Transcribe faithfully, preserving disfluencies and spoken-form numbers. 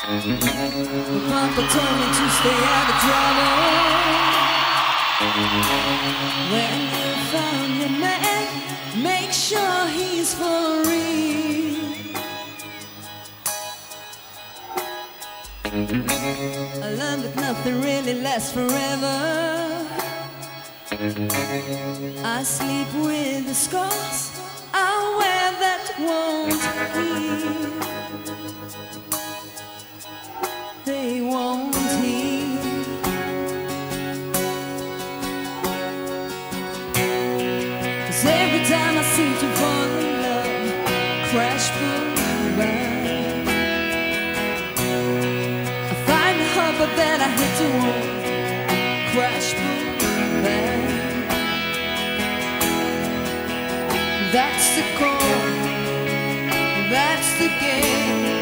Papa told me to stay out of trouble. When you found your man, make sure he's for real. I learned that nothing really lasts forever. I sleep with the scars I wear that won't heal. They won't heal. 'Cause every time I seem to fall in love, crash, boom, burn, I find the heart, but then I hit the wall. Crash, boom, burn. That's the call, that's the game.